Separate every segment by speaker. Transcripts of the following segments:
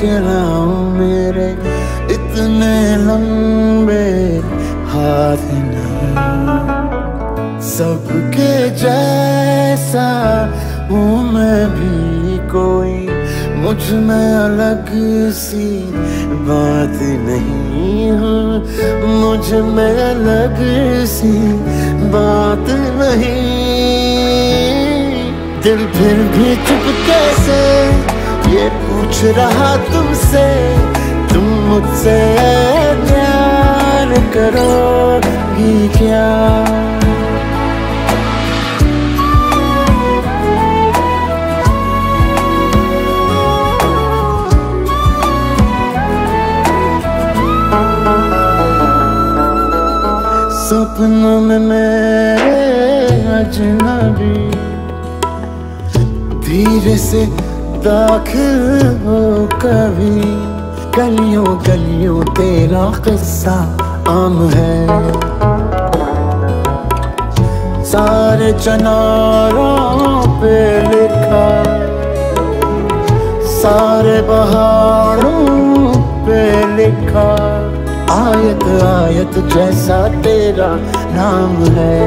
Speaker 1: गिराऊं मेरे इतने लंबे हाथ नहीं। सबके जैसा हूँ मैं भी कोई, मुझ में अलग सी बात नहीं है, मुझ में अलग सी बात नहीं। दिल फिर भी चुपके से ये पूछ रहा तुमसे, तुम मुझसे प्यार करोगी क्या? सपनों में मेरे अजनबी धीरे से दाखिल हो कभी, गलियों गलियों तेरा किस्सा आम है। सारे चनारों पे लिखा, सारे बहारों पे लिखा, आयत आयत जैसा तेरा नाम है।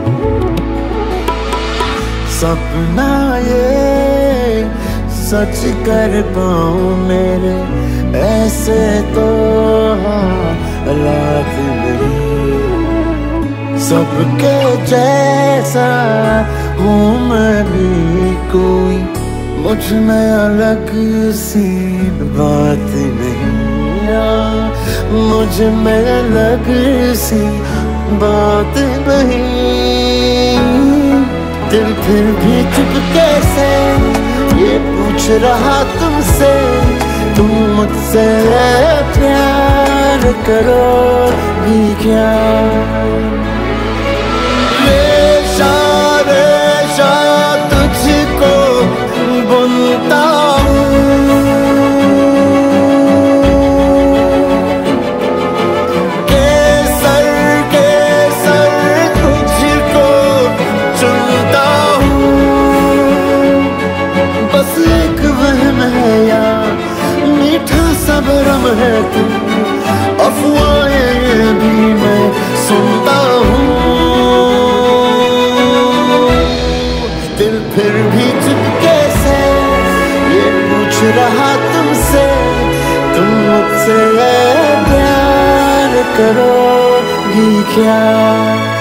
Speaker 1: सपना ये सच कर पाऊं मेरे ऐसे तो हालात नहीं। सबके जैसा हूँ मैं भी कोई, मुझ में अलग सी बात नहीं, मुझ में अलग सी बात नहीं। दिल फिर भी चुपके से ये पूछ रहा तुमसे, तुम मुझसे प्यार करोगी क्या? रेशा रेशा तुझको बुनता भरम है तू, अफवाहें भी मैं सुनता हूँ। दिल फिर भी चुपके से ये पूछ रहा तुमसे, तुम मुझसे प्यार करोगी क्या?